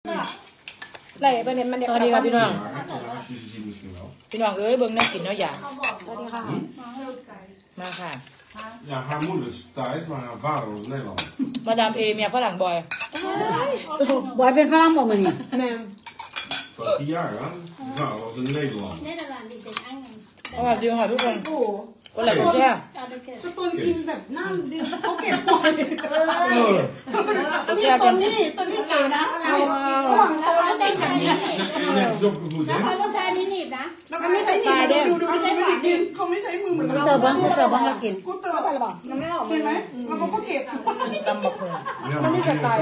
ไหลไปเนี่ยมันสวัสดีครับพี่น้องพี่น้องเอ้ยเบิ่งน่ากินเนาะอย่าสวัสดีค่ะมาค่ะ Ja, haar moeder is Thais, maar haar vader was Nederland. มาดามเอเมียฝรั่งบอยบอยเป็นฝรั่งบอกมันนี่ Van 10 jaar, hè? Die vader was in Nederland. สวัสดีค่ะทุกคนคนไหนคนแช่ตัวกินแบบนั่งดื่มเขาเก็บปล่อยคนแช่กันตัวนี้เก๋นะอะไรตัวนี้เก๋ Net is opgevoed, hè? เขาต้องใช้อันนี้หนีบนะแล้วก็ไม่ใช้หนีบดูเขาไม่ได้กินเขาไม่ใช้มือเหมือนกูเตอร์บ้างเรากินกูเตอร์ไปหรือเปล่ามันไม่ออกเห็นไหมแล้วเขาก็เก็บตำบักหุ่ง Ja, maar die zo staan.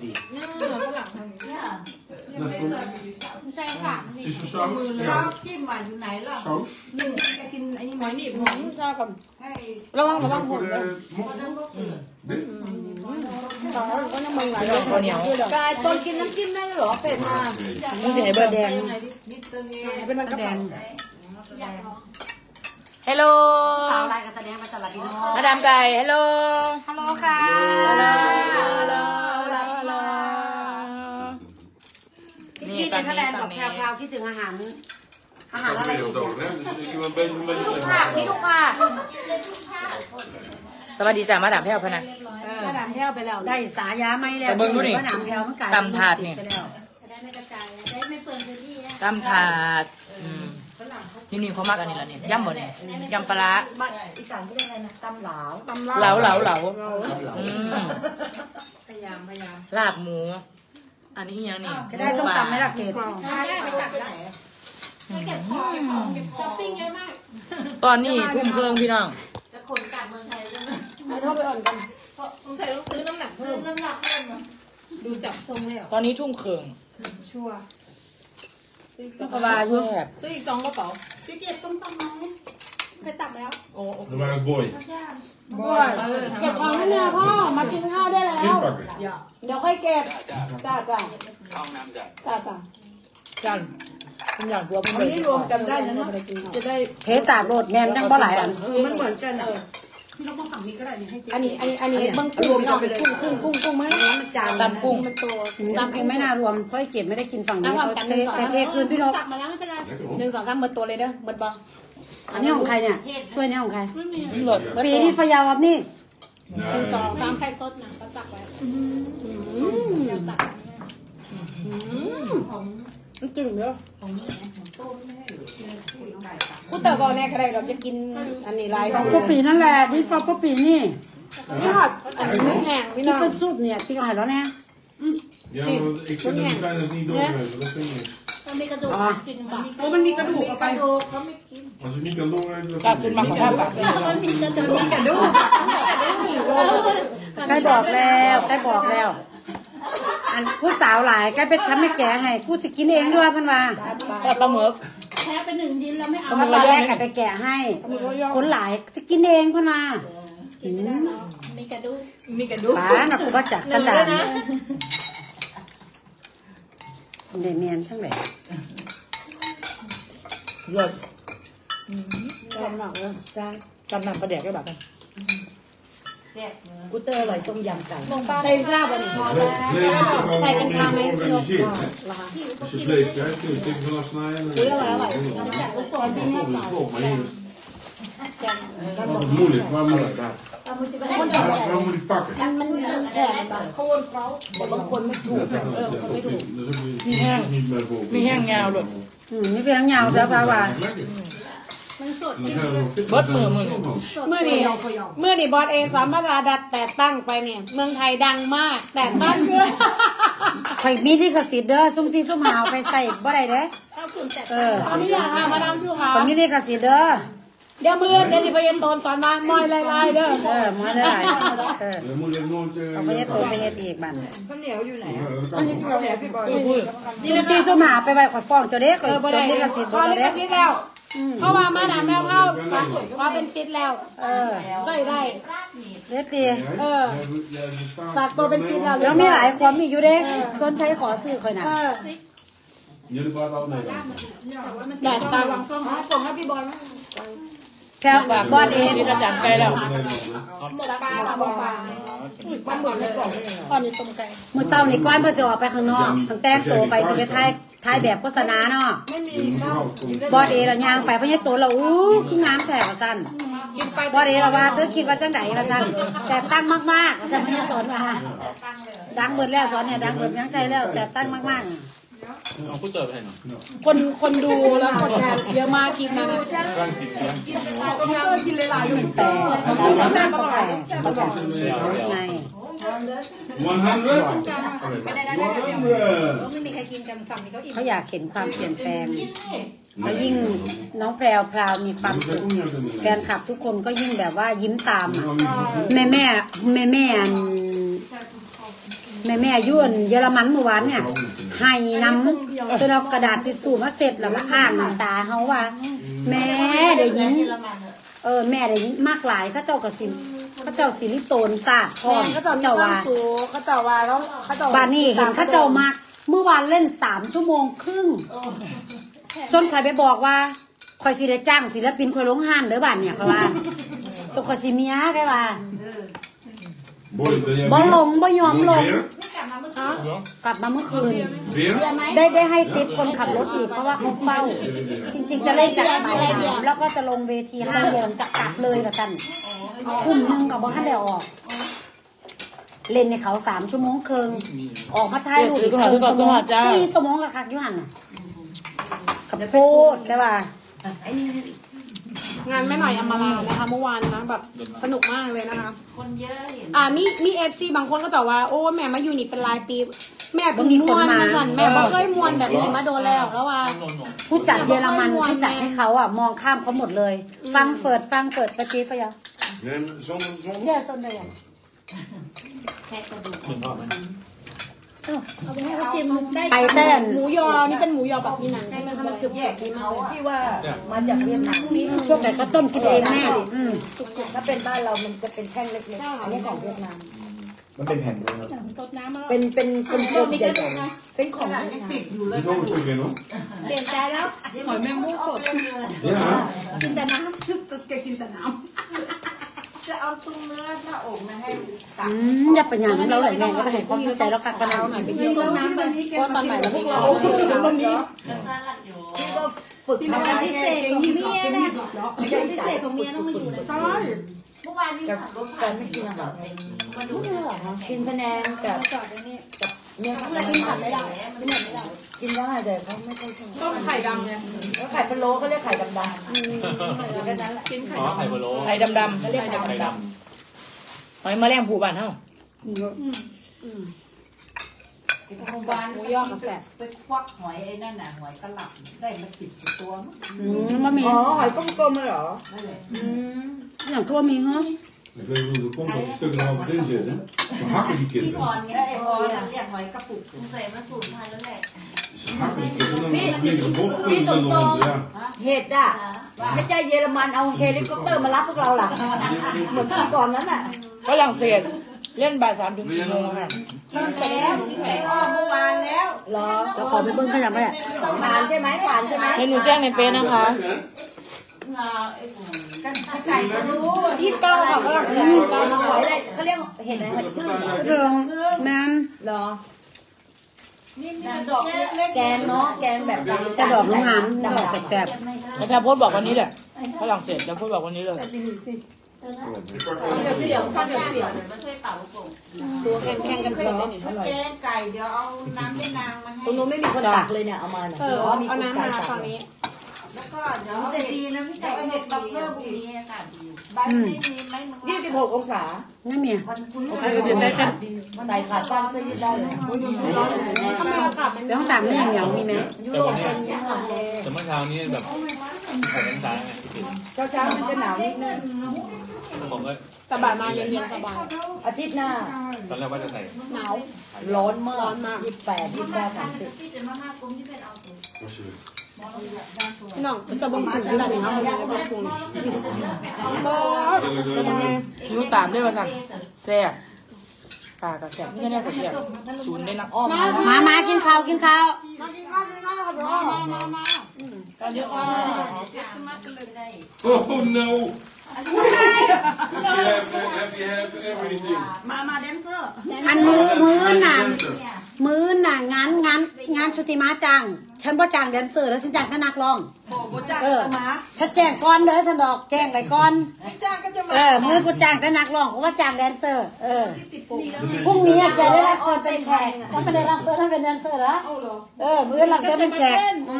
ใช่ค่ะ Is er saus? ข้าว Ja. จิ้มอยู่ไหนล่ะ Saus? หนึ่งจะกินไอ้นี่ไหมหนีบชอบกันให้ระวัง Is ระวัง dat หม voor ด de mok? Dit? ก็น้ำมันไหลข้าวเหนียวกายตอนกินน้ำจิ้มได้หรอเป็ดมามึงจะให้เบิร์ดแดงนิดนึงเองเป็นมันกระแดแดงงฮัลโหลสาวลายกับแสดงมาตลาดพี่น้องมาดามไก่ฮัลโหลฮัลโหลค่ะฮัลโหลฮัลโหลฮัลโหลพี่เดนทแลนด์บอกแพรวๆคิดถึงอาหารอะไร Ik weet het over, hè? Dus ik heb een beetje ค่ะพี่ทุกค่ะสวัสดีจ้ามาดามแพ้วพะนะมาดามแพรวไปแล้วได้สายาไม่แล้วมาดามแพรวมันไก่ตำถาดนี่จะได้ไม่กระจายได้ไม่เปิดพื้นที่นะตำถาดนี่เขามากอันนี้ละเนี่ยย่ำบ่เนี่ยยำปลาร้าอีสานเขาเรียกอะไรนะตำเหลาเหลาพยายามลาบหมูอันนี้ยังนี่ก็ได้ส้มตำไหมล่ะเกดได้ไปจับได้ให้เก็บของช้อปปิ้งเยอะมากตอนนี้ทุ่มเครื่องพี่น้องจะขนกลับเมืองไทยแล้วนะให้เข้าไปอ่อนกันสงสัยต้องซื้อน้ำหนักเพิ่มน้ำหนักเพิ่มนะดูจับทรงเลยเหรอตอนนี้ทุ่มเครื่องชัวร์สบายแซ่บซื้ออีก2กระเป๋าจะเก็บส้มตำไหมไปตับแล้ว Er waren boy. เก็บของให้เนี่ยพ่อมากินข้าวได้แล้ว Inpakken. เดี๋ยวค่อยเก็บจ้าจันคุณอย่างตัวเป็นอันนี้รวมกันได้นะจะได้เทตากโรดแมนจังบ่หลายอันมันเหมือนกันอ่ะพี่น้องฝั่งนี้ก็ได้ให้เจ๊อันนี้เบิ้งรวมกันไปเลยกุ้งไหมมันจานตำกุ้งมันโตตามกินไม่น่ารวมเพราะเก็บไม่ได้กินฝั่งนี้แต่เทคืนพี่นกตักมาแล้วไม่เป็นไร Lekker hoor. 1 2 3หมดตัวเลยเด้อหมดบ่อันนี้ของใครเนี่ยถ้วยนี้ของใครไม่มีหลดปีที่ฟยาวนี่ Nee. 3ไข่ต้นนะก็ตักไว้เดี๋ยวตักมันจึงเด้อกูเต๋อบอกแน่ใครเราจะกินอันนี้ลายของป้าปีนั่นแหละนี่ฟอป้าปีนี่นี่หอดอันนี้แห้งพี่น้ที่องเป็นซุปเนี่ยที่เขาให้แล้วเนี่ย Ja, maar ik vind het fijn dat ze niet doorgeven. Dat vind ik niks. มันมีกระดูกกินบ่โอ้มันมีกระดูกเอาไปเขาไม่กิน Als ze niet kan doorgeven, dan กาสุนมาของท่าปากมันมีกระดูกกระดูกใกล้บอกแล้ว อันผู้สาวหลายใกล้ไปทำให้แกให้กูจะกินเองด้วยพันว่าทอดปลาหมึกแพ้ไป1ชิ้นแล้วไม่เอาเพราะตอนแรกกไปแกะให้ คนหลายจะกินเองพันว่ากินไม่ได้เนาะมีกระดูกมีกระดูกป้าน่ะกูว่าจากสดานเดเมียนช่างไหนหลดจานหมักเลยจานจำนำประเดี๋ยวก็แบบกันกูเตอร์อร่อยต้มยำไก่ใส่ทราบวันนี้ vlees is gewoon niet georganiseerd. Hè? Als je vlees krijgt, kun je het even vanaf snijden. En dan vol. Maar hier is het altijd moeilijk. Waar moet ik pakken? มันแข็งแบบโคนเขาบางคนไม่ถูก Dat is ook niet meer vol. มีแห้งยาวหลดนี่เป็นทั้งยาวแล้วป้าว่า Lekker. มันสด En dan zijn we nog fit. Wat Dan zijn we moet- nog van. เมื่อนี่บอสเอสอนมาดาดัดแต่ตั้งไปเนี่ยเมืองไทยดังมากแต่ตั้งเพื่อข่อยมีที่กระสิทธิ์เด้อซุ่มซีซุ่มหาวไปใส่บ่ได้เด้เอาขุนแต่เออตอนนี้อยากหามาดามชูขาข่อยมีที่กระสิทธิ์เด้อเดี๋ยวมือเดี๋ยวสิไปเย็นโตนสอนมามอยลายๆเด้อมาได้เออ Dan moet je nooit... เอาไปเฮ็ดตัวไปเฮ็ดอีกบัดข้าวเหนียวอยู่ไหน dat kan niet. ข้าวเหนียวพี่บอยซุ่มซีซุ่มหาวไปไว้ข่อยฟ้องเจ้าเด้ข่อยบ่จได้นที่กระสิทธิ์พบ่อได้ลิขเด้สิทธิ์แล้ว เพราะว่ามาดามแมวเข้าว่าเป็นฟิตแล้วเออก็ได้เด้ตีฝากตัวเป็นฟิตแล้วแล้วมีหลายความมีอยู่เด้คนไทยขอซื้อข่อยน่ะ Jullie waren al Nederland. แต่ตังส่งให้พี่บอยไหมแค่บอดเองที่อาจารย์ไกลแล้วหมกปลาค่ะหมกปลาบ้านหมดเลยตอนนี้ต้มไก่มื้อเช้านี่ก้อนเพิ่นสิออกไปข้างนอกทั้งแต่งตัวไปสิไปถ่ายแบบโฆษณาเนาะบอดเอเราย่างไปเพราะยังตัวเราคืองามแท้ว่าซั่นบอดเอเราว่าเธอคิดว่าจังไดว่าซั่นแต่ตั้งมากๆว่าซั่นเพราะยังตัวว่าดังเบิดแล้วตอนเนี้ยดังเบิดยังใจแล้วแต่ตั้งมากๆเอาผู้เติบไปหน่อยคนดูแล้วกดแชร์เยอะมากคลิปนั้นร่างกินร่างกินคอมพิวเตอร์กินหลายๆอยู่แต่แซ่บก็แต่ไง 100 ไม่มีใครกินกันฝั่งนี้เขาอิ่มเขาอยากเห็นความเปลี่ยนแปลงแล้วยิ่งน้องแพรวพราวมีความสุขแฟนคลับทุกคนก็ยิ่งแบบว่ายิ้มตามแม่ยุ่นเยอรมันเมื่อวานเนี่ยให้น้ำจนเอากระดาษทิชชู่มาเสร็จแล้วมาอ่างน้ำตาเขาว่า แม่ได้ยินแม่ได้ยินมากหลายเขาเจ้ากระสินเขาเจ้าสิริโตนศาสตร์พร้อมเขาเจ้าว่าเขาเจ้าว่าแล้วเขาเจ้าบ้านนี้เห็นเขาเจ้ามากเมื่อวานเล่น3 ชั่วโมงครึ่งจนใครไปบอกว่าคอยสิได้จ้างศิลปินคอยลงห้านเด้อบ้านเนี่ยเพราะว่าตัวคอยสิเมียใครว่าบ่ลงบ่ยอมลงกลับมาเมื่อคืนได้ให้ติปคนขับรถอีกเพราะว่าเขาเฝ้า จริงๆจะเล่นจากบ่าย3แล้วก็จะลงเวที5 โมงจะกลับเลยกับท่านทุ่มนึงกับบ่ทันได้ออกเล่นในเขา3 ชั่วโมงครึ่งออกมาถ่ายรูปอีก4 ชั่วโมงกับคักอยู่หั่นน่ะกับโพดได้ป่ะงานแม่หน่อยอำมาลานะคะเมื่อวานนะแบบสนุกมากเลยนะคะคนเยอะมีFC บางคนก็จะว่าโอ้แม่มาอยู่นี่เป็นรายปีแม่เป็นมวนมาสั่นแม่บ่เคยมวนแบบนี้มาโดนแล้วแล้วว่าผู้จัดเยอรมันที่จัดให้เขาอ่ะมองข้ามเขาหมดเลยฟังเปิดประชีฟะยะเดี๋ยวส้นเลยเอาไปให้เขาชิมได้ไปเต้นหมูยอนี่เป็นหมูยอแบบนี้นะให้มันทำมันเกือบดีมากเลยที่ว่ามาจากเวียดนามพวกไหนก็ต้มกินเองแม่อืมถ้าเป็นบ้านเรามันจะเป็นแท่งเล็กๆอันนี้ของเวียดนามมันเป็นแผ่นเลยตดน้ำมาเป็นกลมๆใหญ่ๆเป็นของเวียดนามเปลี่ยนใจแล้วหอยแมงมุมสดกินแต่น้ำแกกินแต่น้ำจะเอาตุ้งเนื้อหน้าอกนะให้ตักอย่าไปหยังเราเลยแม่ก็ไปเห็นความเข้าใจแล้วกันกันเอาหน่อยไปเที่ยวต้มน้ำแบบนี้เพราะตอนใหม่เราพวกเราตรงนี้ที่ก็ฝึกทำเป็นให้พิเศษของเมียนะเป็นพิเศษของเมียต้องมาอยู่เลยเมื่อวานนี้แฟนไม่กินอาหารกินพะแนงกับเนี่ยเพื่อนกินผัดไม่ได้ไม่ได้กินได้แต่เขาไม่ค่อยชอบต้มไข่ดำไงแล้วไข่พะโล้ก็เรียกไข่ดำๆอยู่แค่นั้นแหละอ๋อไข่พะโล้ไข่ดำๆเขาเรียกไข่ไข่ดดำหอยแมลงภูบ้านเฮาหมูยอกับแซ่บไปควักหอยไอ้นั่นน่ะหอยกระหล่ำได้มา10 ตัวมั้งมันมีอ๋อหอยกลมๆเหรอนั่นแหละอย่างทั่วมีเหรอ Ik weet niet hoe dat komt dat die stukken er altijd in zitten. We hakken die พี่ kinderen. พรเนี่ยไอ้พรน่ะเรียกหอยกระปุกใส่มาสูตรไทยแล้วแหละ Ze hakken die kinderen en dan vliegen de พี่ bofpunten ตรง er rond. Ja. ๆเห็ดอ่ะไม่ใช่เยอรมันเอาเฮลิคอปเตอร์มารับพวกเราหรอเหมือนปีก่อนนั้นน่ะฝรั่งเศสเล่นบ่าย3 ถึง 4 โมงค่ะแล้วกินไก่อ้อมเมื่อวานแล้วเหรอเราขอไปเบิ้งขยับไปแหละผ่านใช่ไหมผ่านใช่ไหมให้หนูแจ้งในเฟซนะคะไก่ก็รู้ 29ค่ะฝรั่งเศสหอยอะไรเขาเรียกเห็ดอะไรหอยพึ่งเหรอเรื่องน้เหรอนี่ดอกเล็กแกงเนาะแกงแบบำแต่ดอกน้ำดอกแซ่บแล้วแพรโพสต์บอกวันนี้แหละฝรั่งเศสจะโพสต์บอกวันนี้เลยเสียงฟังเสียงมาช่วยเป่าลูกโป่งตัวแข่งกันสองแกงไก่เดี๋ยวเอาน้ำแม่นางมาให้ตรงนู้นไม่มีคนตักเลยเนี่ยเอามาเนี่ยเอาน้ำมาฝั่งนี้แล้วก็เดี๋ยวจะดีนะพี่ไก่เห็ดบักเพิ่มอีกอากาศดีอยู่ใบไม่มีไหมมึง 26 องศานั่นเมียใส่ขาตั้งก็ยืดได้เลยทำไมอากาศมันต้องตามไม่อย่างเหนียวมีไหมยุโรปเป็นอย่างนั้นเลยแต่เมื่อเช้านี้แบบ6 องศาไงเช้าๆมันจะหนาวนิดนึงผมก็แต่บ่ายมาเย็นๆสบายอาทิตย์หน้าตอนแรกว่าจะใส่หนาวร้อนมาก28 29 30 ที่จะมากุ้งที่เป็นเอาสูตร Alsjeblieft. น้องจะบ่งผูขนาดนี้นะบ่งผูหิวตามด้วยว่าสั่นแซ่บปลากระแซ่บนี่ก็แน่กระแซ่บศูนย์ได้นะมากินข้าวมากินข้าวค่ะพ่อมาสวัสดีค่ะ Oh no! Have you had everything? มาแดนเซอร์อันมื้อหนังงานชุติมาจังฉันบ่จ้างแดนเซอร์แล้วฉันจ้างแค่นักร้องฉันแจ้งก่อนเด้อฉันบอกแจ้งไปก่อนมื้อกูจ้างแต่นักร้องกูว่าจ้างแดนเซอร์พรุ่งนี้จะได้รับเชิญเป็นแขกถ้าไม่ได้รับเชิญให้เป็นแดนเซอร์ละมื้อรับเชิญเป็นแขก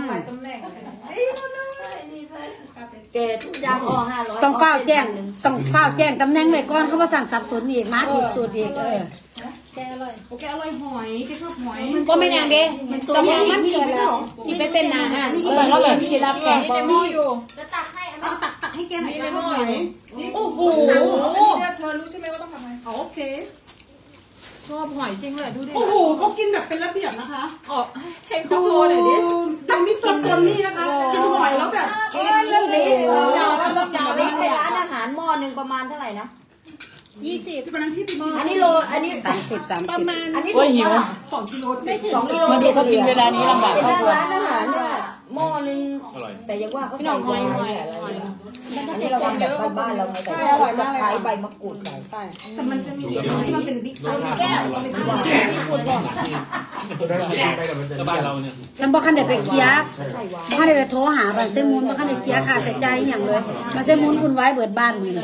เกทุกอย่างออก500 ต้องเฝ้าแจ้งตำแหน่งไว้ก่อนเขาว่าสั่นสับสนอีกมาอีกสูตรอีกแกอร่อยหอยแกชอบหอยก็ไม่อย่างเด้แต่ว่ามันเกิดแล้วที่ไปเต้นนาฮะแล้วแบบที่รับแขกบอกจะตักให้ตักให้แกหน่อยหอยโอ้โหเธอรู้ใช่ไหมว่าต้องทำไงโอเคชอบหอยจริงเลยดูดิโอ้โหเขากินแบบเป็นระเบียบนะคะให้เขาโชว์หน่อยดิแต่มิสเตอร์ตัวนี้นะคะกินหอยแล้วแบบเรื่องนี้ยาวในร้านอาหารหม้อนึงประมาณเท่าไหร่นะ 20วันนั้นพี่อันนี้โลอันนี้ 30 ประมาณอันนี้โอ้ยหิว 2 กิโล 2 กิโลมาดูเขากินเวลานี้ลำบากเป็นครอบครัวร้านอาหารเนี่ยหม้อนึงแต่ยังว่าเขาใส่หอยอันนี้เราทำแบบบ้านๆเราไงแต่อร่อยมากเลยใช้ใบมะกรูดใส่แต่มันจะมีอีกที่มันเป็นบิ๊กไซส์แก้วเราไม่ซื้อซีฟู้ดก่อนก็บ้านเราเนี่ยฉันบอกคันเด็ไปเคลียร์บอกคันเด็ไปโทรหาบันเซมูนบอกคันเด็เคลียร์ค่าใช้จ่ายอย่างเลยบันเซมูนคุณไว้เบิดบ้านมือเลย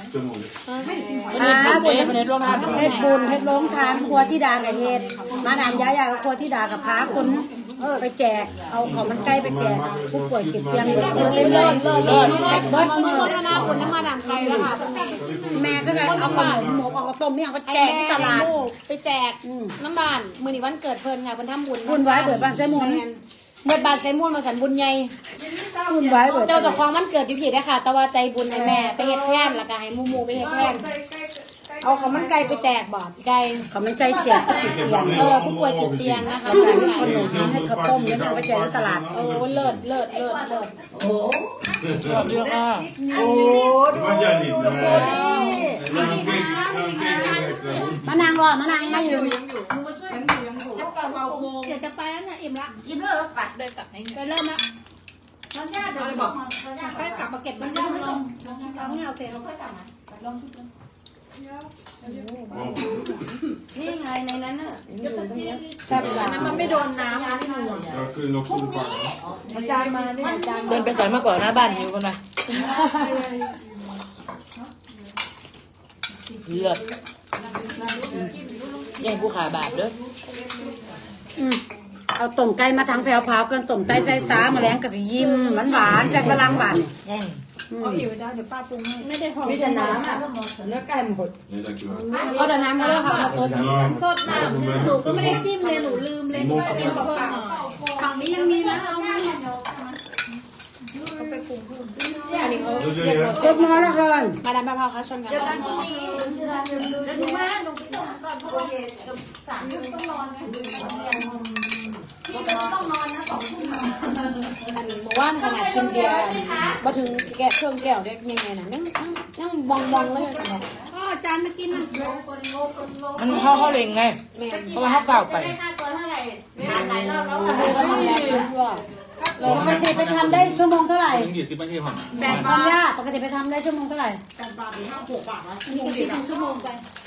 ประเด็นร่วมทานเพชรบุญเพชรลงทานครัวที่ดากับเฮ็ดมาดามยายากับครัวที่ดากับพาคนไปแจกเอาของมันใกล้ไปแจกผู้ป่วยติดเตียงเลิศเบิดมือคณะคนน้ำมาดามใครแล้วค่ะแม่ก็เลยเอาขนมหมกเอาข้าวต้มเนี่ยไปแจกที่ตลาดไปแจกน้ำบานมือนี้วันเกิดเพิ่นค่ะเพิ่นทำบุญบุญไว้เบิดบ้านเซมูนเบิดบานไซมูนมาสันบุญใหญ่บุญไว้เบิดเจ้าเจ้าของมันเกิดอยู่ผิดนะคะแต่ว่าใจบุญให้แม่ไปเฮ็ดแทนแล้วก็ให้หมู่ๆไปเฮ็ดแทนเอาของมันไก่ไปแจกบ่ไก่เขาไม่ใจแจกติดเตียงผู้ป่วยติดเตียงนะคะขนมให้ข้าวต้มเนี่ยไปแจกที่ตลาดโอ้เลิศสวัสดีค่ะ Was jij niet? Nee. มานางรอมานางมาอยู่เดี๋ยวจะไปแล้วเนี่ยอิ่มละกินเลยปัดเดินกลับไปเริ่มละมันยากเดี๋ยวบอกค่อยกลับมาเก็บมันยากไม่ต้องเราเนี่ยโอเคเราค่อยกลับมาลองทุกคนนี่ไงในนั้นน่ะแซ่บหลายนั้นมันไม่โดนน้ำมันไม่หนัว Daar kun je nog goed pakken. อาจารย์มาด้วยอาจารย์เดินไปสอยมาก่อนหน้าบ้านหิวกันนะเลือดยังผู้ขาบาปเด้อเอาต้มไก่มาทั้งแผ่วพาวกันต้มไตใส่สามาแล้งกะสิยิ้มหวานๆแซ่บพลังหวานเอาหิวจ้าเดี๋ยวป้าปรุงให้ไม่ได้หอมมีแต่น้ำอ่ะเนื้อไก่หมด Nee, dankjewel. เอาแต่น้ำมาแล้วค่ะมาสดสดน้ำหนูก็ไม่ได้จิ้มเลยหนูลืมเลยกินเปล่าฝั่งนี้ยังมีนะอันนี้เขาเล็กน้อยละเกินมาดามพาวค่ะชนกันแล้วดูแม่ดูพี่ต้องก่อนโอเค3 ทุ่มต้องนอนนะต้องนอนนะ2 ทุ่มอันนี้บอกว่าขนาดกินเบียร์มาถึงแกะเครื่องแก้วได้ยังไงน่ะยังบองเลยค่ะพ่อจานมากินนะมันเข้าเล็งไงเพราะว่าเขาเปล่าไปค่าตัวเท่าไหร่หลายรอบแล้วค่ะปกติไปทำได้ชั่วโมงเท่าไหร่ 20 นาทีผมความยากปกติไปทำได้ชั่วโมงเท่าไหร่ 8 บาทหรือ6 บาทนะนี่ก็กินเป็นชั่วโมงไป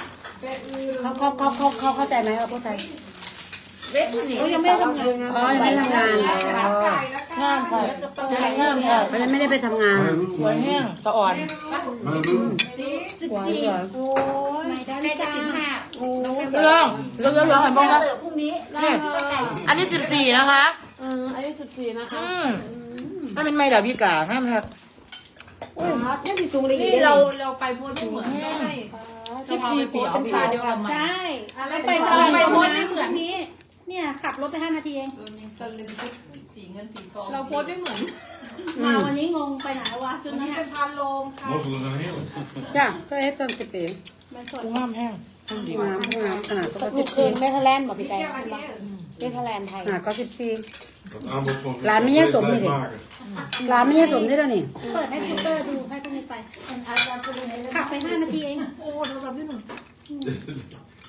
เขาเข้าใจไหมเขาเข้าใจเขายังไม่ได้ทำงานอ๋อยังไม่ทำงานงามค่ะงามค่ะเขายังไม่ได้ไปทำงานสวยแห้งสะอ่อนสวยสวยโอ้ยได้ไม่จ้าเรื่องเห็นบ้างนะพรุ่งนี้อันที่14นะคะอันนี้14นะคะถ้าเป็นไม่ดาวิกางามครับโอ้ยฮัทยังสิสูงเลยนี่เราไปโพสไม่เหมือนได้ 14 ปีเป็นชาเดียวกันใช่ไปโพสไม่เหมือนนี้เนี่ยขับรถไป5 นาทีเองเราโพสไม่เหมือนมาวันนี้งงไปไหนวะจนนี้เป็นพันโลค่ะ Mosselen zijn heerlijk. จ้ะก็เฮ็ดต้นสิบปีมันสดงามแห้งงามขนาดก็สุดคืน 14 เนเธอร์แลนด์บอกพี่แตงเนเธอร์แลนด์ไทยขนาดก็14 Dat aanbod van Laat me je som blijft niet. maken. ร้านไม่ใช่สมได้แล้วนี่เปิดให้คอมพิวเตอร์ดูให้พวกนี้ไปขับไป5 นาทีเองโอ้เราไม่หนุน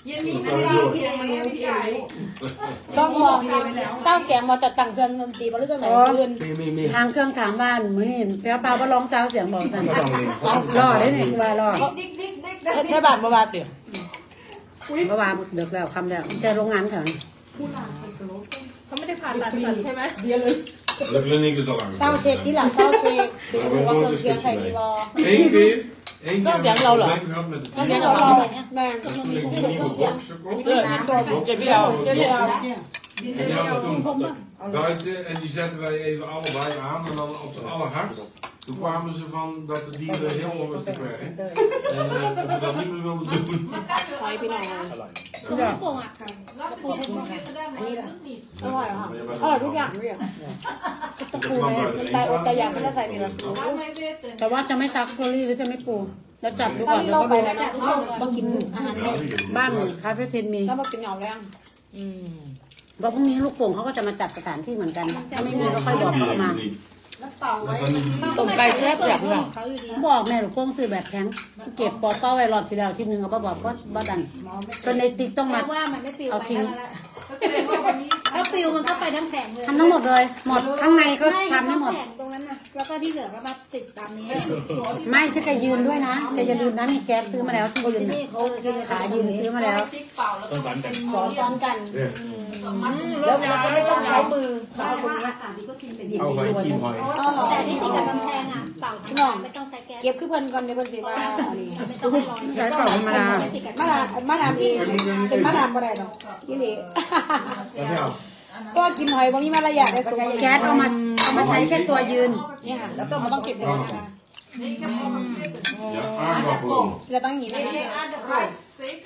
เย็นนี้ไม่ได้เสียงมันไม่ไก่ต้องบอกเศร้าเสียงมาจากต่างเครื่องดนตรีมาเรื่องไหนอื่นทางเครื่องถามบ้านมือนี่เปียวเปล่าว่าร้องซาวเสียงบอกสั่นรอได้เนี่ยว่ารอดิ๊กดิ๊กดิ๊กแค่บาทบาทเดียวเพราะว่าเดือกแล้วคำแล้วแต่โรงงานเขาเขาไม่ได้ผ่าตัดสัตว์ใช่ไหม De kliniek is al lang. เศร้าเช็คที่หลังเศร้าเช็คดูว่าเครื่องเคียงใส่ดีบอ Eén keer een probleem gehad met de เสียง kliniek. เราแม่ Toen ik die nieuwe box gekocht. เจ็บพี่เราเดี๋ยว En die hadden we toen buiten en die zetten wij even allebei aan en dan op z'n allerhardst. Toen kwamen ze van dat de dieren heel onrustig werden. En dat we dat niet meer wilden doen. คอยพี่น้องโป่งอ่ะรับสิทธิ์ของพี่ก็ได้ไหมนี่อร่อยค่ะอร่อยทุกอย่างเลยตะปูเลยตายอดตายอยากไม่ได้ใส่มีละรับไม่เวทแต่ว่าจะไม่ซักโซลี่หรือจะไม่ปูแล้วจับดูตอก่อน นนี้แล้วเราก็ไปดูแล้วมากินอาหารเนี่ยบ้านคาเฟ่เทนมีแล้วมากินเหงาแรงบอกพรุ่งนี้ลูกโป่งเขาก็จะมาจัดสถานที่เหมือนกันถ้าไม่มีก็ค่อยบอกเขามาต้มไก่แซ่บอยากพี่น้องบอกแม่ลูกโป่งซื้อแบบแข็งเก็บปอเป้าไว้รอบที่แล้วที่นึงเอาบอกว่าบ้าดันจนในติ๊กต้องมาว่ามันไม่ปิวเอาไปทิ้งก็แสดงว่าวันนี้ถ้าปิวมันก็ไปทั้งแผงเลยทำทั้งหมดเลยหมดข้างในก็ทำให้หมดแผงตรงนั้นนะแล้วก็ที่เหลือก็มาติดตามนี้ไม่ถ้าแกยืนด้วยนะแกจะลืมนะมีแก๊สซื้อมาแล้วที่ยืนขายืนซื้อมาแล้วต้องสอนกันสอนกันแล้วมันก็ไม่ต้องใช้มือเขาเอาตรงนี้หยิบเอาไปไว้ตัวทีนึมงหอยแต่ที่ติดกับกำแพงอ่ะเปล่าทั้งหมดไม่ต้องใช้แก๊สเก็บคือเพิ่นก่อนเดี๋ยวเพิ่นสิมาอันนี้ไม่ต้องร้อนใช้เปล่าธรรมดามาดามเองเป็นมาดามบ่ได้ดอกยี่หลีก็กินหอยบางทีมารยาทได้สูงแก๊สเอามาใช้แค่ตัวยืนเนี่ยค่ะแล้วก็มันต้องเก็บไว้นะคะ Ja, aardappelen. เราต้องหนีนะคะ Rijst.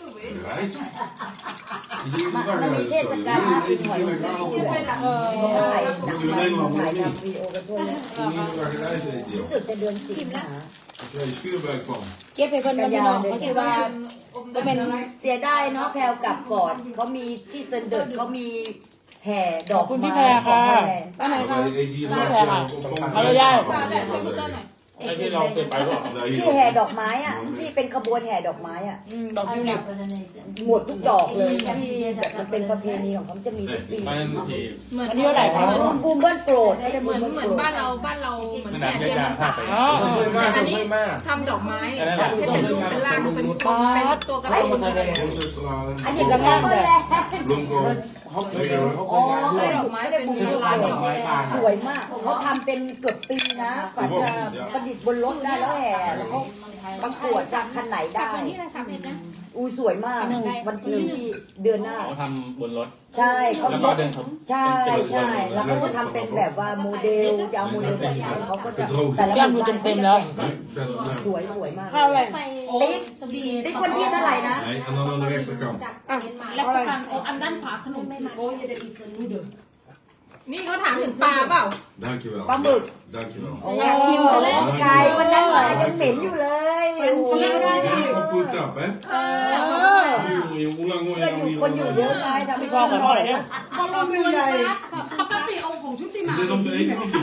Die doen we มันมีเทศกาลหากินหอยมันก็ถ่าย Moet je in Nederland ถ่าย nog ทำวิดีโอกันด้วยนะ niet. Niet waar je rijst eet, รู้ joh. สึกจะเดือนสิงหา Als jij je vuurwerk van. เก็บไปเพิ่นกันพี่น้องเขาชื่อว่าก็เป็นเสียดายเนาะแพลวกลับก่อนเขามีที่เซนเดิร์ดเขามีแห่ดอกคุณไม้พี่แพรค่ะอันไหนคะ Wij eten hier Ja, laatst ja. jaar op van. มาเลยย่าไอ้ที่เราเคยไปหรอที่แห่ดอกไม้อ่ะที่เป็นขบวนแห่ดอกไม้อ่ะดอกทิวลิปหมดทุกดอกเลยที่แบบมันเป็นประเพณีของเขาจะมีทุกปีไปนั่นทีอันนี้เท่าไหร่คะบูมเบิ้ลโกรธไม่ได้เหบูมืมอนเบิ้ลเหมือนโกรธบ้านเราเหมือนไม่แกะนานเทีไม่ยนกล้าพรรพาษาไปแต่อันนี้ทำดอกไม้จัดให้เป็นรูปเป็นร่างเป็นตัวกระตุ้น Groentesalade. อันนี้ก็ง่ายเลย Bloemkool. อ๋อไม่ดอกไม้เป็นบูมเบิ้ลโกรธสวยมากเขาทำเป็นเกือบปีนะฝันจะประดิษฐ์บนรถได้แล้วแห่แล้วก็ประกวดว่าคันไหนได้วันนี้อะไรสามเดือนนะอุ้ยสวยมากวันที่เดือนหน้าเขาทำบนรถใช่เขาแล้วก็เดินชมใช่ใช่แล้วเขาก็ทำเป็นแบบว่าโมเดลจะเอาโมเดลแบบไหนเขาก็จะแต่ละแก้มดูเต็มๆแล้ว Nee, verder สวยสวยมากข้าวอะไรไฟติ๊กวันที่เท่าไหร่นะ Nee, en dan aan de rechterkant. แล้วก็การอันด้านขวาขนมจีบโอ้ยจะอีสนูเดิมนี่เขาถามถึงปลาเปล่า Dankjewel. ปลาหมึก Dankjewel. อยากชิมเลยไก่วันนั้นหมายังเหม็นอยู่เลยโอ้โห Goed knap, hè? เพื่อน Hoe lang woon อ je ยู่ nou คนอยู่ hier? เยอะไงทำให้พ่อพ่อกับพ่อเลยเนี่ยพอลงมือใหญ่ปกติเอาของชุติมา Is dit om te eten of niet?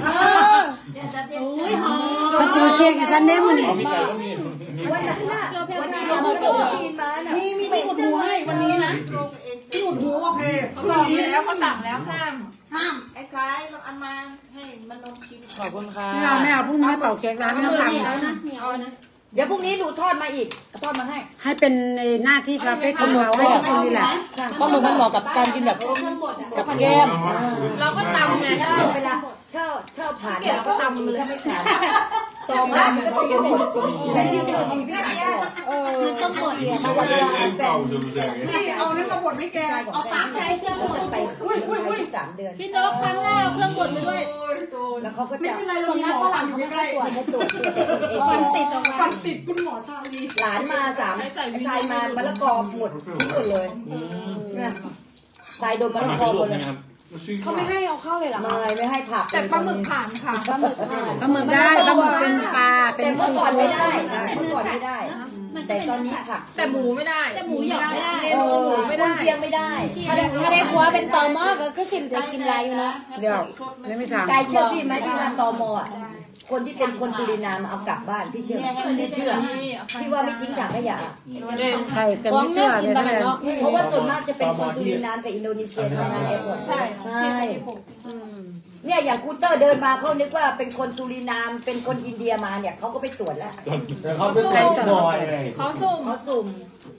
เขาจือเค้กอยู่ชั้นเด้มันนี่มีไก่ก็มีวันนั้นน่ะวันนี้เราไปจีนมาน่ะมีที่อุดหูให้วันนี้นะที่อุดหูโอเคเขาบอกแล้วเขาตักแล้วห้ามห้ามไอ้ซ้ายเราเอามาให้มันลงชิมขอบคุณค่ะไม่เอาพรุ่งนี้ให้เป่าเค้กร้านไม่ต้องทแล้วนะเหนียวนะเดี๋ยวพรุ่งนี้หนูทอดมาอีกทอดมาให้ำให้เป็นหน้าที่คาเฟ่ของเราให้ทุกคนนี่แหละปลาหมึกมันเหมาะกับการกินแบบเครื่องบดอ่ะกับแก้มเราก็ตำไงเวลาถ้าผ่านแล้วก็ตำเลยถ้าไม่ผ่านตองมามันก็ต้องอยู่แต่ที่เดียวมีพี่ขายก่อนมันต้องบด Nog wel één pauw, zullen we zeggen. นี่เอานั้นมาบดให้แกเอาสามใช้เครื่องบดไปเมืองไทยอยู่3 เดือนพี่นกครั้งแรกเอาเครื่องบดไปด้วยแล้วเขาก็ไม่จะเป็นไรเรามีหมอฟันอยู่ใกล้ไม่ได้ตรวจแต่คนเอฟัเชีนยติดออกมาฟันติดคุณหมอชาลีหลานมา3ทรายมามะละกอหมดเลยนะทรายโดนมะละมาก เป็อนรูหมปดเลยนะครับเขาไม่ให้เอาเข้าเลยเหรอไม่ให้ผักแต่ปลาหมึกผ่านค่ะปลาหมึกค่ะปลาหมึกได้ปลาหมึกเป็นปลาเป็แต่นเมื่อซีก่อนฟู้ไม่ดได้นะเมื่อก่อนไม่ได้ แต่ตอนนี้ผักแต่หมูไม่ได้แต่หมูหยอกไม่ได้เอหอมูไม่คุได้ณเพียงไม่ได้ถ้าได้ผัวเป็นตอมอก็คือสิได้กินลายอยู่เนาะเดี๋ยวไม่มีทางไก่เชื่อพี่ไหมที่ว่าตมอ่ะคนที่เป็นคนสุรินามเอากลับบ้านพี่เชื่อพี่เชื่อพี่ว่าไม่ทิ้งถังขยะใครกันไม่เชื่อเลยนะเพราะว่าส่วนมากจะเป็นคนสุรินามกับอินโดนีเซียทำงานแอร์พอร์ตใช่เนี่ยอย่างกูเตอร์เดินมาเขานึกว่าเป็นคนสุรินามเป็นคนอินเดียมาเนี่ยเขาก็ไปตรวจแล้วแต่เขาเป็นคนบอยไงเขาสุ่มเขาสุ่ม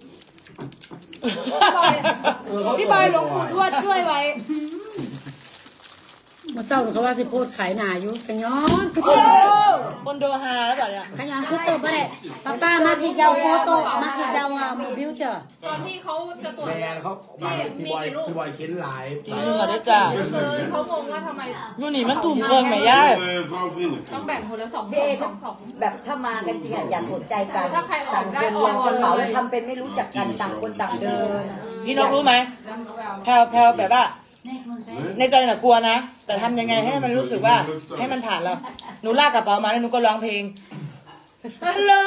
พี่บอยหลวงปู่ทวดช่วยไว้มาเศร้าเขาว่าสิพูดขายหนาอยู่ขย้อนคนโดฮาแล้วแบบเนี้ยขย้อนคือตัวบ่ได้ป้ามาที่เจ้าโฟโต้มาที่เจ้าโมบิลเจอตอนที่เขาจะตรวจแบรนด์เขาพี่บอยเค้นหลายจริงนึงอ่ะได้จ้าคือเขางงว่าทำไมนู่นนี่มันตุ่มเกินไหมย่าต้องแบ่งคนละสองพี่เอสองสองแบบถ้ามากันจริงอ่ะอย่าสนใจกันต่างคนวางกระเป๋าแล้วทำเป็นไม่รู้จักกันต่างคนต่างเดินพี่นกรู้ไหมแพลวแบบว่าในใจน่ะกลัวนะแต่ทำยังไงให้มันรู้สึกว่าให้มันผ่านเราหนูลากกระเป๋ามาแล้วหนูก็ร้องเพลงฮัลโหล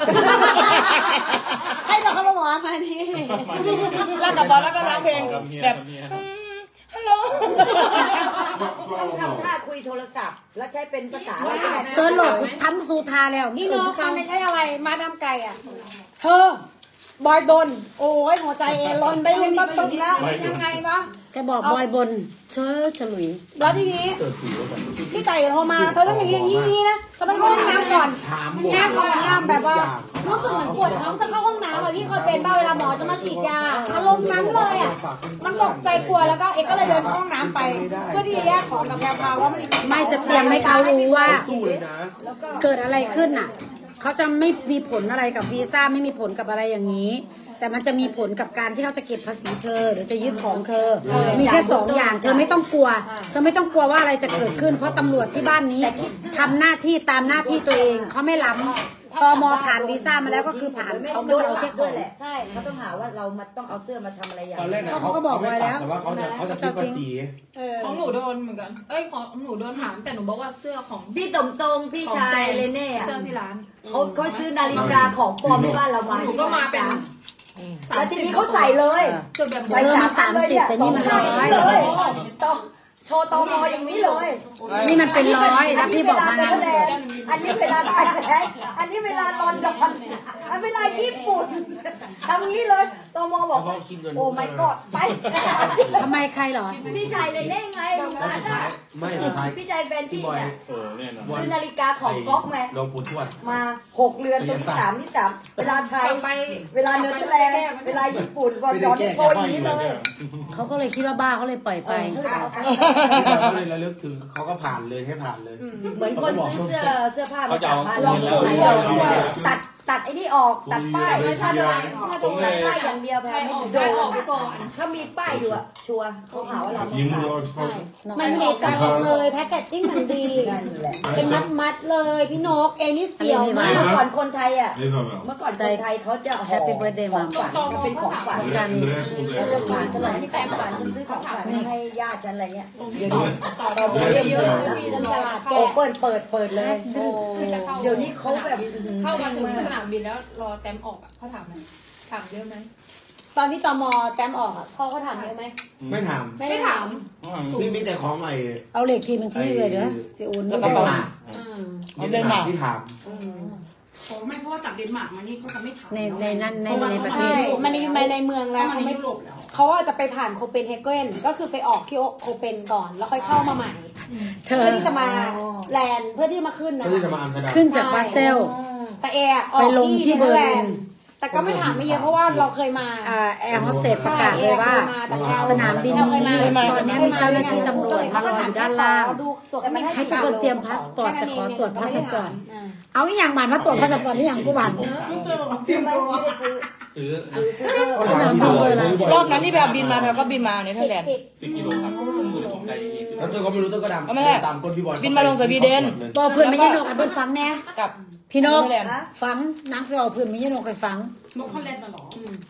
ให้เราเข้ามาบอกมานี่ลากกระเป๋าแล้วก็ร้องเพลงแบบฮัลโหลต้องทำท่าคุยโทรศัพท์แล้วใช้เป็นภาษาอะไรก็ได้เซิร์ชโหลดทำสูทาแล้วนี่น้องมันไม่ใช่อะไรมาดามไก่อ่ะเธอบอยโดนโอ้ยหัวใจเอรอนไปลุนมาตุกแล้วยังไงวะแกบอกบอยบนเชิญฉลุยแล้วทีนี้พี่ไก่โทรมาเธอต้องอย่างนี้นะเธอต้องเข้าห้องน้ำก่อนงานก่อนงานแบบว่ารู้สึกเหมือนปวดท้องจะเข้าห้องน้ำอะที่เคยเป็นบ้าเวลาหมอจะมาฉีดยาอารมณ์นั้นเลยอ่ะมันตกใจกลัวแล้วก็เอกก็เลยเดินเข้าห้องน้ำไปเพื่อที่จะแยกของกับแพรวว่ามันไม่จะเตรียมให้เขารู้ว่าสู้เลยนะเกิดอะไรขึ้นน่ะเขาจะไม่มีผลอะไรกับวีซ่าไม่มีผลกับอะไรอย่างนี้ แต่มันจะมีผลกับการที่เขาจะเก็บภาษีเธอหรือจะยึดของเธอ มีแค่2 อย่างเธอไม่ต้องกลัวเธอไม่ต้องกลัวว่าอะไรจะเกิดขึ้น เพราะตำรวจที่บ้านนี้ทำหน้าที่ตามหน้าที่ตัวเองเขาไม่ล้ำตมผ่านวีซ่ามาแล้วก็คือผ่านไม่เขาโดก็นจะเอาหลัแค่กขด้อวยงแหละใช่เขาต้องหาว่าเรามาต้องเอาเสื้อมาทำอะไรอย่างตอนแรกเนี่ยเขาก็บอกไว้แล้วแต่ว่าเขาจะคิดภาษีของหนูโดนเหมือนกันเอ้ยของหนูโดนถามแต่หนูบอกว่าเสื้อของพี่ตมตรงพี่ชายเลเน่อะเสื้อที่ร้านเขาซื้อนาฬิกาของปลอมที่บ้านเรามาหนูก็มาเป็นแล้วทีนี้เขาใส่เลยเสื้อแบบใส่30แต่นี่มัน100เลยต้องโชว์ตมอย่างนี้เลยนี่มันเป็น100แล้วพี่บอกมาอันะนนี้เวลาไทยแลนด์อันนี้เวลาลอนดอนอันเวลาญี่ปุ่นทำงี้เลยตมบอกว่าโอ้ไม่กอดไปทำไมใครเหรอพี่ชายเลยได้ไงลุงรัตน์อะไม่สุดท้ายพี่ชายแฟนพี่เนี่ยโอ้แน่นอนซื้อนาฬิกาของก๊อฟไงหลวงปู่ทวดมา6 เรือนตัวที่3ที่3เวลาไทยไปเวลาเนเธอร์แลนด์เวลาญี่ปุ่นลอนดอนโชว์อย่างนี้เลยเขาก็เลยคิดว่าบ้าเขาเลยปล่อยไปเขาเลยระลึกถึงเขาก็ผ่านเลยให้ผ่านเลยเหมือนคนซื้อเสื้อผ้ามาจากบ้านเราตัดไอ้นี่ออกตัดป้ายถ้าโดนตัดป้ายอย่างเดียวแพงไม่โดนถ้ามีป้ายอยู่อะชัวร์เขาหาว่าเราไม่ Je moet ขาย wel eens van. มันเด็กกันเลยแพ็กเกจจิ้งมันดี เป็นมัดเลยพี่นกเอนี่เสียวมากเมื่อก่อนคนไทยอะ Dit dan wel. เมื่อก่อนคนไทยเขาจะห่อของฝันมันเป็นของฝัน En de rest komt เขา er จะ even ผ่าน op. ตลอดที่ของฝันฉันซื้อของฝันให้ญาติฉันอะไรเงี้ยเดี๋ยวนี้เราโบเยอะแล้วโอ้เปิดเลย เดี๋ยวนี้เขาแบบเข้ามาถึงสนามบินแล้วรอแต้มออกอ่ะเขาถามไหมถามเยอะไหมตอนที่ตมแต้มออกอ่ะพ่อเขาถามเยอะไหมไม่ถามไม่ได้ถามมีแต่ของไอ้เอาเลขที่บัญชีเลยเด้อสิโอนแล้วก็ก็บอกมามีแต่หมากที่ถามไม่เพราะว่าจากเดนมาร์กมานี่เขาจะไม่ถามในนั้นในประเทใช่ศมันในเมืองแล้วเขาไม่เขาอาจจะไปผ่านโคเปนเฮเกนก็คือไปออกที่โคเปนก่อน แล้วค่อยเข้ามาใหม่เธอเพื่อที่จะมาแลนด์เพื่อที่มาขึ้นนะเพื่อที่จะมาอัมสเตอร์ดัมขึ้นจากบาเซลแต่แอร์ออกไปลงที่เบอร์ลินแต่ก็ไม่ถามไม่เยอะเพราะว่าเราเคยมาแอร์โฮสเตสประกาศเลยว่า สนามบินนี้ตอนนี้มีเจ้าหน้าที่ตำรวจมารออยู่ด้านล่าง ให้ทุกคนเตรียมพาสปอร์ตจะขอตรวจพาสปอร์ตเอาอีกอย่างบานว่าตรวจพาสปอร์ตนี่อย่างกูบานซื้อไหมไม่ได้ซื้อซื้อสนามบินเบอร์อะไรรอบนั้นที่แบบบินมาแพลก็บินมาในเนเธอร์แลนด์ 10 กิโลครับผมได้แล้วเธอก็ไม่รู้เธอก็ดำไม่ได้ตามก้นพี่บอยบินมาลงสวีเดนบอกเพื่อนไม่ใช่นกไอ้เบิ้ลฟังแน่กับพี่นกเนเธอร์แลนด์ฟังนักเสียวเพื่อนไม่ใช่นกใครฟังนกคอนแลนด์น่ะหรอ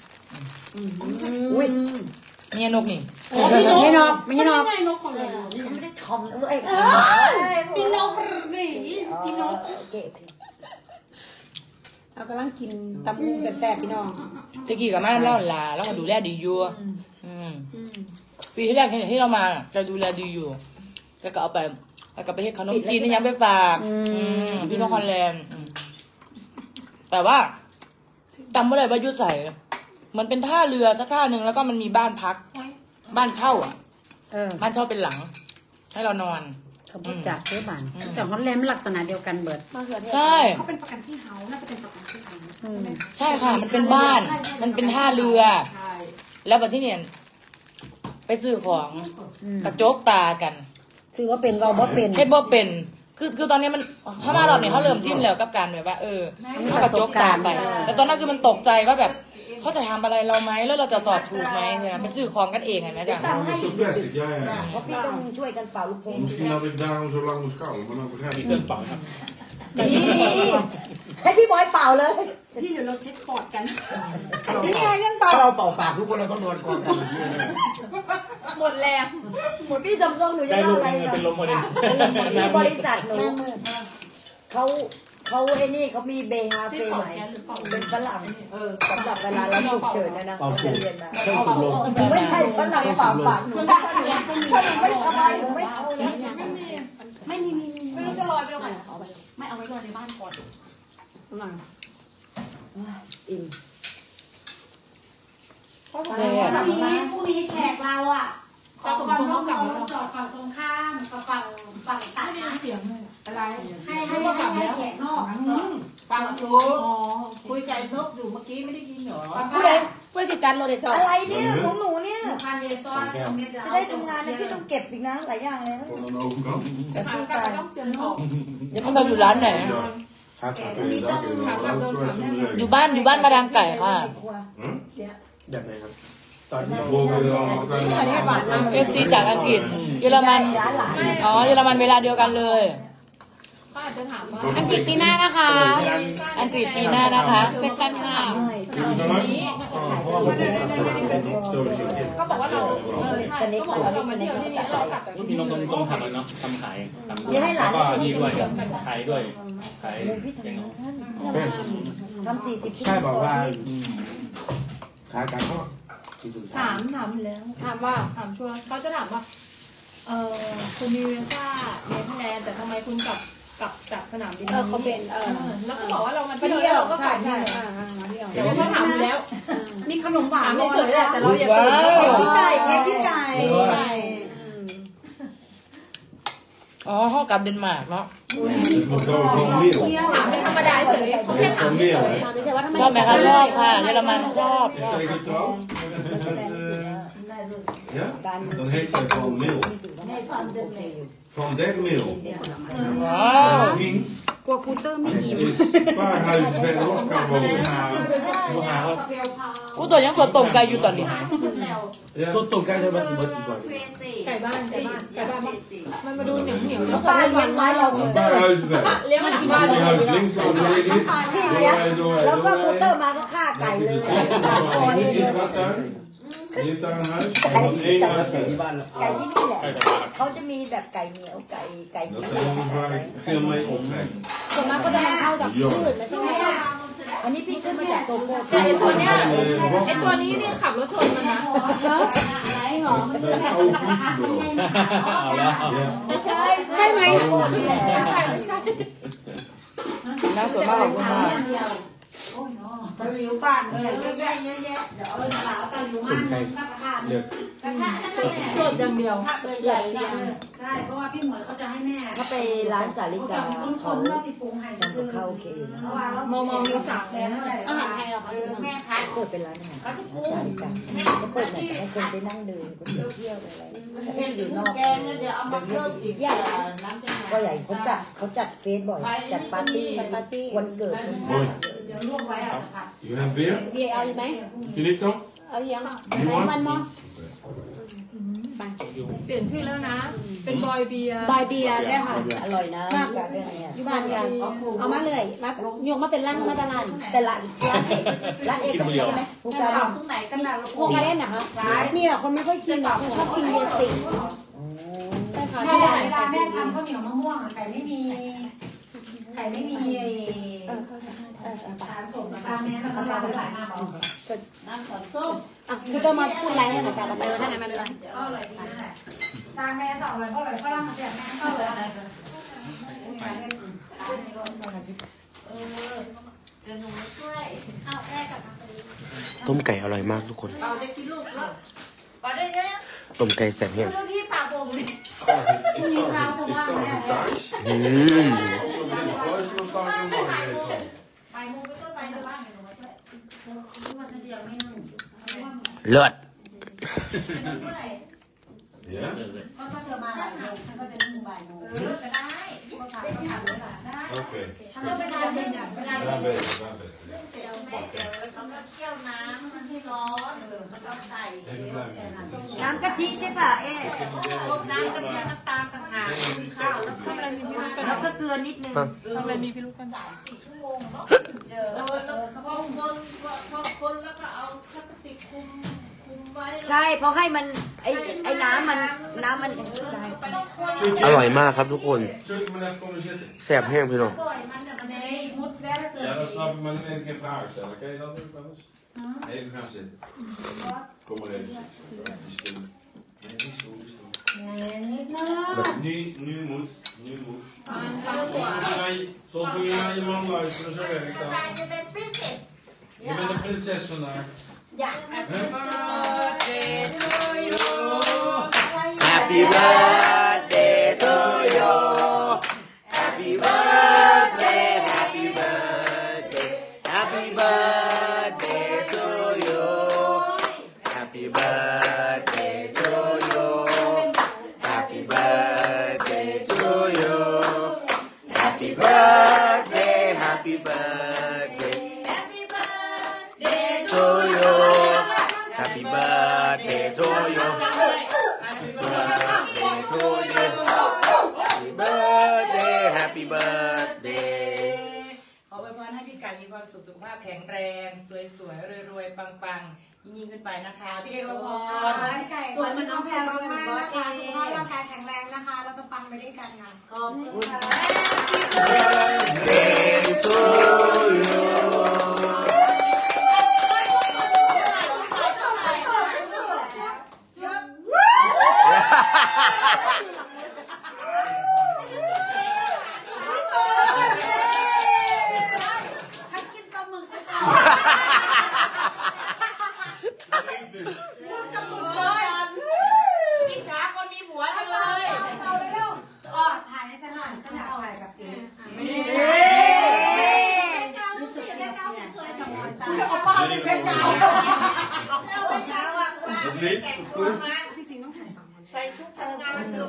อุ้ยเนี่ยนกนี่ไม่นกไม่ใช่นกไม่นกคอนแลนด์เขาไม่ได้ทอมเว้ยพี่นกนี่พี่นกเก๋เรากำลังกินตำมูแซ่บๆพี่น้องตะกี้กับแม่เล่าลาแล้วก็ดูแลดีอยู่ปีที่แรกที่เรามาจะดูแลดีอยู่แล้วก็เอาไปแล้วก็ไปเฮ็ดขนมจีนนี่ยังไปฝากพี่น้องฮอลแลนด์แต่ว่าจำไม่ได้ว่ายุใส่มันเป็นท่าเรือสักท่าหนึ่งแล้วก็มันมีบ้านพักบ้านเช่าอ่ะบ้านเช่าเป็นหลังให้เรานอนเขาพูดจากเพื่อบ้านแต่ฮอลแลนด์ลักษณะเดียวกันเบิดใช่เขาเป็นประกันที่เฮาน่าจะเป็นประกันที่เฮาใช่ค่ะมันเป็นบ้านมันเป็นท่าเรือแล้วแบบที่เนี่ยไปซื้อของกระโจกตากันซื้อว่าเป็นเราบ่เป็นเฮ็ดบ่เป็นคือตอนนี้มันถ้ามาเราเนี่ยเขาเริ่มชินแล้วกับการแบบว่าเขากระโจกตาไปแต่ตอนนั้นคือมันตกใจว่าแบบเขาจะทำอะไรเราไหมแล้วเราจะตอบถูกไหมเนี่ยไปซื้อของกันเองไงนะจ๊ะเพราะพี่ต้องช่วยกันเป่าลูกโป่ง Misschien dat ik daarom zo lang moest houden, maar dan begrijp ik เกินเปล่าครับให้พี่บอยเป่าเลยพี่เดี๋ยวเราเช็คคอร์ดกันถ้าเราเป่าปากทุกคนเราต้องนอนกอดกันอย่างนี้เลยหมดแรงหมดพี่จำทรงหนูจะเล่าอะไรเป็นลมหมดเลยมีบริษัทหนูเขาไอ้นี่เขามีเบฮาเฟ่ใหม่เป็นฝรั่งสำหรับเวลาเราฉุกเฉินนะจะเรียนนะไม่ใช่ฝรั่งเป่าปากหนูไม่สบายหนูไม่เอาเลยไม่มีไม่รู้จะลอยไปตรงไหนไม่เอาไว้ลอยในบ้านก่อนอิ่มพรุ่งนี้แขกเราอ่ะขอความร่วมมือจอดฝั่งตรงข้ามกับฝั่งซ้ายเสียงอะไรให้แขกนอกฟังดูคุยใจนกอยู่เมื่อกี้ไม่ได้ยินเหรอผู้ใดติดจันโรเดจออะไรเนี่ยของหนูเนี่ยคันเดซอนจะได้ทำงานเนี่ยพี่ต้องเก็บอีกนะหลายอย่างเลยจะสู้ตายมันมาอยู่ร้านไหนอยู่บ้านมาดามไก่ค่ะแบบไหนครับตอนนี้ FC จากอังกฤษเยอรมันอ๋อเยอรมันเวลาเดียวกันเลยอังกฤษปีหน้านะคะอังกฤษปีหน้านะคะเป็นกันค่ะก็บอกว่าเราเรามาเที่ยวที่นี่เรากลับแต่มีลงทำแล้วเนาะทำขายแล้วก็นี่ด้วยขายด้วยขายทำ40 ใช่บอกว่าขายกันก็ถามแล้วถามว่าชัวร์เขาจะถามว่าคุณมีวีซ่าเนเธอร์แลนด์แต่ทำไมคุณกลับจากสนามบินเขาเป็นแล้วก็บอกว่าเราไปเที่ยวก็กลับใช่แต่ว่าเขาถามแล้วมีขนมหวานเฉยๆแต่เราอยากเค้กพี่ไก่อ๋อห้องกับเดนมาร์กเนาะถามเป็นธรรมดาเฉยเขาแค่ถามเฉยชอบไหมคะชอบค่ะเยอรมันชอบ Ja? Dan heeft zij gewoon meel. Van 30 meel. Wauw. กลัวคูเตอร์ไม่อิ่ม Is een paar huizen verderop gaan wonen. กูตัวยังสดต้มไก่อยู่ตอนนี้สดต้มไก่ได้มา10 นาทีก่อนไก่บ้านมันมาดูเหนียวแล้วป้าเลี้ยงไว้เรา Een paar huizen verder. เลี้ยงมันที่บ้าน Die huis links van de lady. แล้วก็คูเตอร์มาก็ฆ่าไก่เลย Die heeft daar een huis. ไก่ที่บ้านไก่ที่นี่แหละเขาจะมีแบบไก่เหนียวไก่ Dat is waar ik veel mee optrek. ส่วนมากก็ได้เอาจากที่อื่นไม่ใช่ไหมวันนี้พี่ซื้อมาจากโตโก้ไอ้ตัวเนี้ยตัวนี้เนี่ยขับรถชนมันนะอะไรหรอใช่ไหมไม่ใช่น่าสนมากคุณมากตะหลิวบ้านเยอะแยะเดี๋ยวเอาไปหาตะหลิวมันสดอย่างเดียวใหญ่ใช่เพราะว่าพี่หมวยเขาจะให้แม่เขาไปร้านสาลิกาเขาทำกับข้าวโอเคนะมองดูสักแล้วอาหารไทยเราแม่คัดเปิดเป็นร้านอาหารสาลิกาเขาเปิดไหนให้คนไปนั่งเดินคนไปเที่ยวอะไรแค่อยู่นอกแกงเดี๋ยวเอามาเพิ่มอีกอย่างก็ใหญ่เขาจัดเฟสบ่อยจัดปาร์ตี้วันเกิด You have beer? เบียร์เอาอีกไหม Finito? เอายังมันมั้งเปลี่ยนชื่อแล้วนะเป็นบอยเบียร์ใช่ค่ะอร่อยนะอยู่บ้านกันเอามาเลยมาโยกมาเป็นร่างมาตลาดแต่ร้านเอกใช่ไหมผู้การตรงไหนกันนะพวกมาเล่นนะคะนี่แหละคนไม่ค่อยกินหรอกชอบกินเบียร์สิใช่ค่ะเวลาแม่ทำข้าวเหนียวมะม่วงไก่ไม่มีสารส่งมาแม่แล้วก็เราไปขายหน้าบอกน้ำสดส้มคือจะมาพูดอะไรให้หน่อยกันมาถ้าไหนมันก็อร่อยดีนั่นแหละสร้างแม่ต่อเลยเพราะอะไรฝรั่งเสียแม่ต่อเลยอะไรกันเดี๋ยวหนูช่วยเอาแม่กับมาไปต้มไก่อร่อยมากทุกคนเอาได้กินลูกแล้วปาได้เยอะต้มไก่แซ่บแห้งดูที่ปากผมนี่ Ik sta nog thuis. อืม Onder de voice sta ik helemaal niet. ไปมูไปต้นไปในบ้านหนูมาช่วยว่าฉันจะยังไม่นึ่งเลิศ Ja? ก็ถ้าเธอมาบ่ายโมงฉันก็จะนึ่งบ่ายโมงก็ได้ก็ถามก็ถามเลยล่ะได้ Oké. ถ้าไม่ได้ไม่ได้ไม่ได้ Daar ben ik. Daar ben ik. เดี๋ยวแม่เขาก็เคี่ยวน้ำมันให้ร้อนแล้วก็ใส่ Even blijven. น้ำกะทิใช่ป่ะต้มน้ำกะทิน้ำตาลต่างหากข้าวแล้วก็เกลือนิดนึงทำอะไรมีพิรุธกัน 4 ชั่วโมงเนาะแล้วคนแล้วก็เอาพลาสติกคุมไว้ใช่เพราะให้มันไอ้น้ำมันอร่อยมากครับทุกคน Zul ik maar even komen zitten? แซ่บแห้งพี่น้อง Nee, je moet werken. Ja, dat snap ik, maar dan even geen vragen stellen. Kan je dat doen, Dennis? Even gaan zitten. Kom maar even. Even stil. Nee, niet zo, niet zo. Nee, niet nou. Nu moet. Soms doe je naar je man luisteren, zo werkt dat. Je bent prinses. Je bent een prinses vandaag. Ja. Happy birthday to you Happy birthday Happy birthday Happy birthday to you Happy birthday to you Happy birthday to you Happy birthday Happy birthday to you Happy birthday to you Happy birthday ขออวยพรให้พี่ไก่มีความสุขสุขภาพแข็งแรงสวยๆรวยๆปังๆยิ่งขึ้นไปนะคะพี่เอกพรสวยเหมือนน้องแพรมากๆนะคะสุขภาพร่างกายแข็งแรงนะคะเราจะปังไปด้วยกันค่ะขอบคุณค่ะ Birthday to you ฉันกินปลาหมึกไปก่อนอิจฉาคนมีผัวจังเลยเอาเร็วๆอ๋อถ่ายให้ฉันหน่อยฉันอยากถ่ายกับพี่รู้สึกแม่ก้าวสวยๆสมองตาเอาป้าเป็นเพชรดาว Dat lief. Goed. ที่จริงต้องถ่าย3 คนใส่ชุดทำงานดู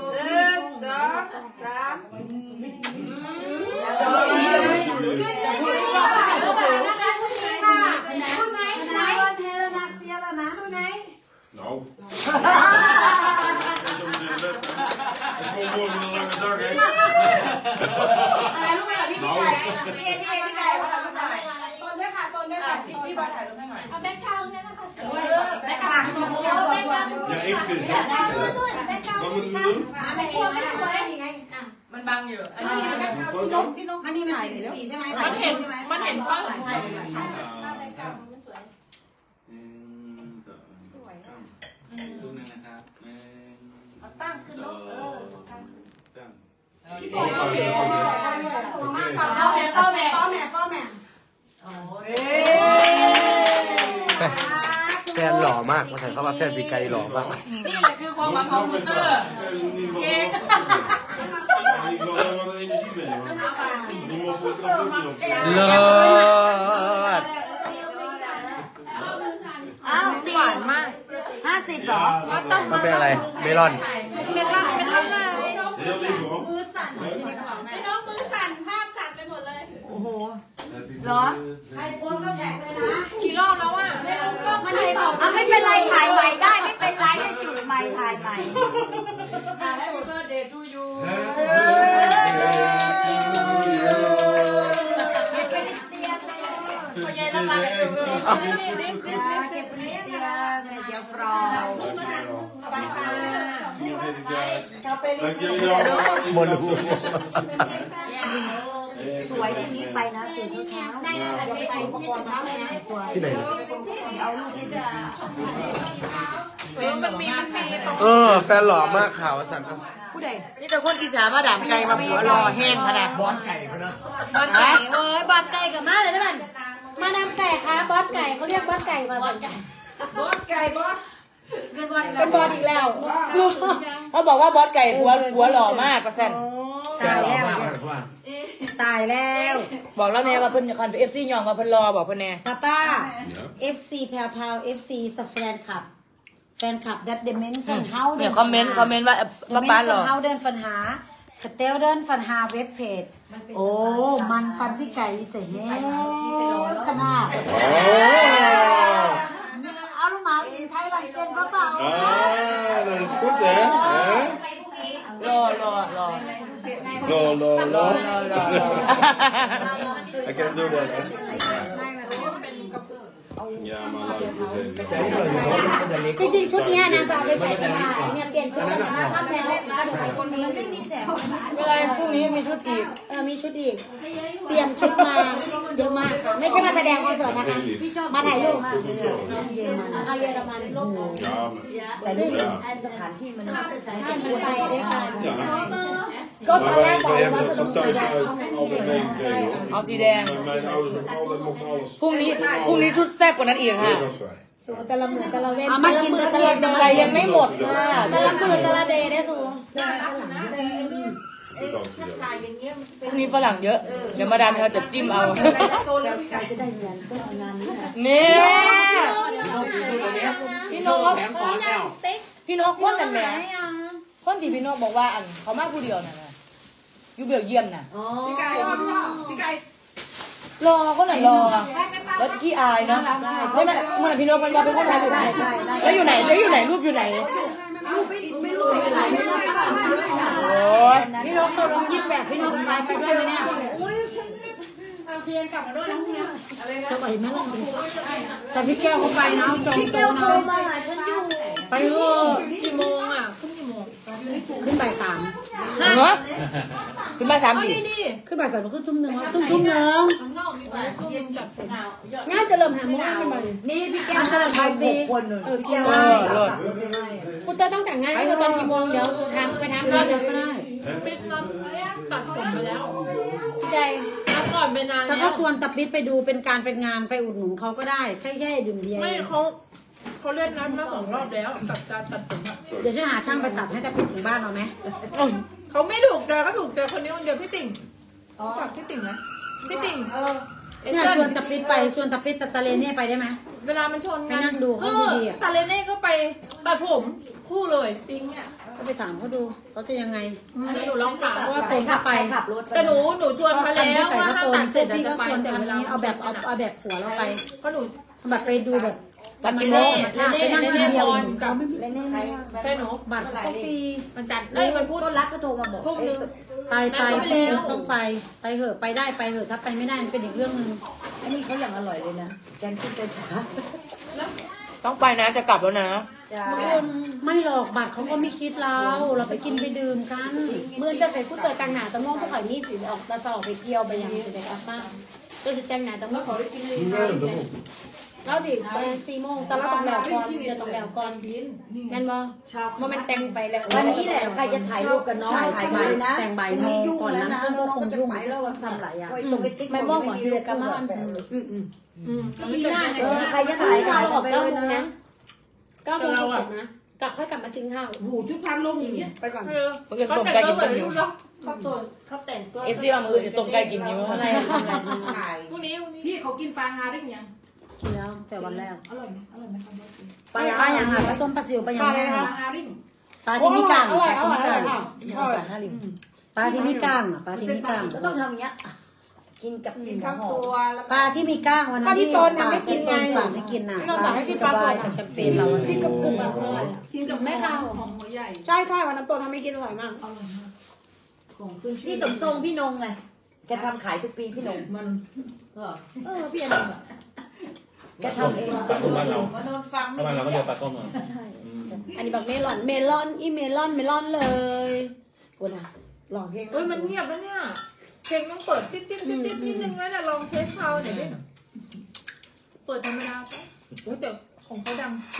Nou. Dat is gewoon morgen een lange dag, hè? อะไรรู้ไหมพี่ไก่พี่ไก่มาทำหน่อยต้นด้วยค่ะพี่บอลถ่ายรูปให้หน่อยเอาแบ็คกราวด์เนี่ยนะคะสวยแม่กระดาษตัวเดียวแม่กระดาษ Ja, ik vind ze. แบ็คกราวด์แบ็คกราวด์ Wat moeten we doen? แบ็คกราวด์ไม่สวยยังไงอ่ะมันบังอยู่อันนี้พี่นกมันนี่เป็น44ใช่ไหมมันเห็นข้อหลังไทยแบ็คกราวด์มันไม่สวย สวยรูปนึงนะครับตั้งขึ้นนกเอาแม่ป้อแม่แฟนหล่อมากมาถ่ายเข้ามาแฟนปีไก่หล่อมากนี่แหละคือความหวังของคุณเตอร์ Ik wil wel wat energie binnen, hoor. Die mocht ik er ook niet op. เลิศอ้าวหวานมาก50เหรอมันเป็นอะไรเมลอนเป็นละเลย Heel lief, hoor. มือสั่นไอ้น้องมือสั่นภาพสั่นไปหมดเลยโอ้โหเหรอใครโพสก็แท็กเลยนะกี่รอบแล้วอ่ะไม่รู้ก็ไม่ได้บอกไม่เป็นไรถ่ายใหม่ได้ไม่เป็นไรให้จุดใหม่ถ่ายใหม่ Happy birthday to you Media vrouw. Dank jullie wel. โมลูสวยพรุ่งนี้ไปนะตื่นเช้าได้ไปพี่ตื่นเช้าเลยนะที่ไหนเอาลูกให้ดูมันมีตรงแฟนหล่อมากข่าวสันครับผู้ใดนี่แต่คนอิจฉามาดามไก่มาผัวรอแห้งขนาดบอสไก่เขาเนอะบอสไก่เอ้ยบอสไก่กับมาเลยได้ไหมมาดามไก่ค่ะบอสไก่เขาเรียกบอสไก่มาสั่นบอสไก่บอสเป็นบอสอีกแล้วเขาบอกว่าบอสไก่ผัวหล่อมากก็แซนแฟนหล่อมากเลยว่าตายแล้วบอกแล้วเนี่ยว่าเพิ่นคอนไปFCยองว่าเพิ่นรอบอกเพิ่นแน่ป้า FC แพรวพาว FC สแฟนคลับแฟนคลับ that dimension เฮาเนี่ยคอมเมนต์ว่าป้าหล่อเฮาเดินฟันหาสเตลเดินฟันหาเว็บเพจโอ้มันฟันพี่ไก่เสียขนาดเอาลูกหมาอินไทยหลังเกนป้าเปล่า dat is goed hè. รอ I can do that. Ja, maar luister eens even. แต่ที่เราอยู่เขาจะเล็กจริงๆชุดเนี้ยนางจะเอาไปใส่ตลาดเนี่ยเปลี่ยนชุดกันนะทำแล้วคนนี้ไม่มีแสงเวลาพรุ่งนี้มีชุดอีกมีชุดอีกเตรียมชุดมาเยอะมากค่ะไม่ใช่มาแสดงคอนเสิร์ตนะคะมาถ่ายรูปเอาเยอรมัน Ja, แต่นี่สถานที่มันไปด้วยค่ะ ja. ก็ตอนแรก Maar บอก wij ว่า hebben จะ het ต้อง van สีแด thuis ง uit altijd meegekregen hoor. เอาสีแดง En mijn ouders ook altijd mochten alles. พรุ่งนี้ชุดแซ่บกว่านั้นอีกค่ะ Heel vrij. แต่ละมือแต่ละเว้นเอามากินแต่แต่ละละเดใส่ยังไม่หมดค่ะแต่ละมือแต่ละเดย์ได้สูงพรุ่งนี้ฝรั่งเยอะ เดี๋ยวมาดามเขาจะจิ้มเอาใครจะได้เงินก็เอางานนี้ค่ะนี่พี่นกแบงค์ขอแล้วพี่นกคนนั่นแหละคนที่พี่นกบอกว่าอันเขามาผู้เดียวน่ะนะอยู่เบลเยียมน่ะอ๋อพี่ไก่รอคนไหนรอแล้วที่อายเนาะใช่ไหมเมื่อพี่นกมันมาเป็นคนไทยถูกไหมแล้วอยู่ไหนรูปอยู่ไหนโอ้ยพี่นกตัวลงยิ้มแบบพี่นกสายไปด้วยไหมเนี่ยเพียนกลับมาด้วยนะเนี่ยจะไหวไหมล่ะแต่พี่แก้วเขาไปนะจองพี่โต๊แก้วโทรนะมาหาฉันอยู่ไปเถอะกี่โมงอ่ะขึ้นกี่โมงขึ้นบ่ายสามเหรอคุณมา3 ปีขึ้นบ่ายสามขึ้นทุ่มหนึ่งทุ่มหนึ่งงานจะเริ่มหาโมงกันมาดินี่พี่แก้วเดินไป6 คนเลยพี่แก้วขับรถไม่ได้คุณเต้ต้องแต่งงานคือตอนกี่โมงเดี๋ยวทำไปทำได้เลยก็ได้ปิดรถตัดผมไปแล้วใจแล้วก่อนไปนานถ้าแล้เขาวชวนตะปิดไปดูเป็นการเป็นงานไปอุดหนุนเขาก็ได้แค่ดื่มเบียร์ไม่เขาเลื่อนนัดมา2 รอบแล้วตัดผมอ่ะเดี๋ยวจะหาช่างไปตัดให้ตะปิดถึงบ้านเราไหมเขาไม่ถูกใจก็ถูกใจคนนี้คนเดียวพี่ติ่งฝากพี่ติ่งนะพี่ติ่งเนี่ยชวนตะปิดไปชวนตะปิดตะเลเน่ไปได้ไหมเวลามันชนไปนั่งดูเขาดีๆอ่ะตาเลเน่ก็ไปตัดผมคู่เลยติ่งเนี่ยก็ไปถามเขาดูเขาจะยังไงแล้วหนูลองถามว่าผมถ้าไปขับรถแต่หนูชวนมาแล้วไก่ว่าก็ถ้าโซนตัดเสเสร็ร็จจแล้วพี่ก็ก็ชไปวนแต่ทำเวลานี้เอาแบบหัวเราไปก็หนูแบบไปดูแบบตัดไปกินโลเล่ไปนั่งกินเบียร์กับและนี่ใครแฟนหนูบัตรก็ฟรีมันจัดเอ้ยมันพูดต้นรักก็โทรมาบอกทุ่มนึงไปต้องไปเหอะไปได้ไปเหอะถ้าไปไม่ได้มันเป็นอีกเรื่องนึงอันนี้เขาอย่างอร่อยเลยนะแกงขึ้นไปสาต้องไปนะจะกลับแล้วนะจ้าไม่หรอกบัตรเขาก็ไม่คิดเราไปกินไปดื่มกันเมื่อจะใส่ผู้เตยต่างหนาตะม่วงผู้ข่อยนี่สิออกตะสอบไปเที่ยวไปยังจะได้กลับบ้านก็จะแต่งหนาตะม่วงขอได้กินเลยแล้วสิไป4 โมงตอนเราต้องแล้วก่อนเดี๋ยวต้องแล้วก่อนแม่นบ่ว่ามันแต่งไปแล้ววันนี้แหละใครจะถ่ายรูปกับน้องถ่ายมาเลยนะแต่งบ่ายโมงก่อนนั้นซึ่งก็คงยุ่งทำหลายอย่างตรงไอ้ติ๊กไม่มองหมอเสือกับมันมีหน้าใครจะถ่ายไปเลยนะ 9 โมงเสร็จนะกลับค่อยกลับมากินข้าวหูชุดพันลมอย่างเงี้ยไปก่อนเมื่อกี้ต้มไก่กินต้มหิวเขาแต่งตัว FC ว่ามือจะต้มไก่กินหิวอะไรถ่ายพรุ่งนี้พี่เขากินปลาฮาได้ยังกินแล้วแต่วันแรกอร่อยไหมครับปลาอย่างไรปลาส้มปลาซิวปลาอย่างไรปลาฮาริ่งปลาที่มีกลางอร่อยอร่อยอร่อยปลาที่มีกลางปลาที่มีกลางก็ต้องทำอย่างเงี้ยกินกับกินข้าวตัวแล้วปลาที่มีก้างวันนั้นที่ตอนไม่กินไงไม่กินน่ะปลาที่ปลากับแชมเปญเรากินกับกลุ่มอร่อยกินกับแม่ข้าวหอมหัวใหญ่ใช่วันนั้นตัวทำให้กินอร่อยมากพี่สมทรงพี่นงไงแกทำขายทุกปีพี่นงมันพี่นงแกทำเองปลาส้มบ้านเรามันนอนฟังบ้านเราก็เจอปลาส้มอ่ะอันนี้แบบเมลอนอีเมลอนเลยกูนะลองเพลงเฮ้ยมันเงียบแล้วเนี่ยเพลงต้องเปิดติ๊ดนิดนึงแล้วนะลองเทสเฮาหน่อยดิเปิดธรรมดาปะโอ้แต่ของเขาดังจริง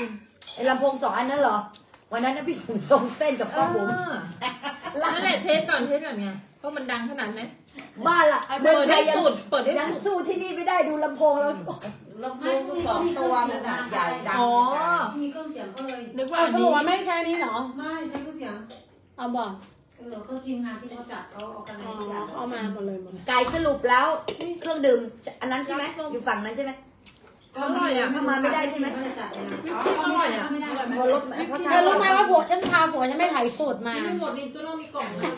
ไอ้ลำโพง2 อันนั้นเหรอวันนั้นนะพี่สุทรงเต้นกับป้าบุ๋มนั่นแหละเทสก่อนไงเพราะมันดังขนาดนั้นบ้านละเมืองไทยยังเปิดให้ยังสุดสู้ที่นี่ไม่ได้ดูลำโพงแล้วลำโพง2 ตัวมันอะใหญ่ดังอ๋อมีเครื่องเสียงเขาเลยนึกว่าเอาอันสนี้รุปว่าไม่ใช่นี่เหรอไม่ใช้เครื่องเสียงเอาบอกเขาทีมงานที่เขาจัดเขาเอากันอ๋อทุกอย่างเอามาหมดเลยไก่สรุปแล้วเครื่องดื่มอันนั้นใช่ไหมอยู่ฝั่งนั้นใช่ไหมอร่อยอ่ะเข้ามาไม่ได้ใช่ไหมเขาจะจัดเลยนะอร่อยอ่ะไม่ได้พอรถเพราะเธอรู้ไหมว่าผัวฉันพาผัวฉันไม่ถ่ายสูตรมาไม่หมดดิตัวน้องมีกล่องเลย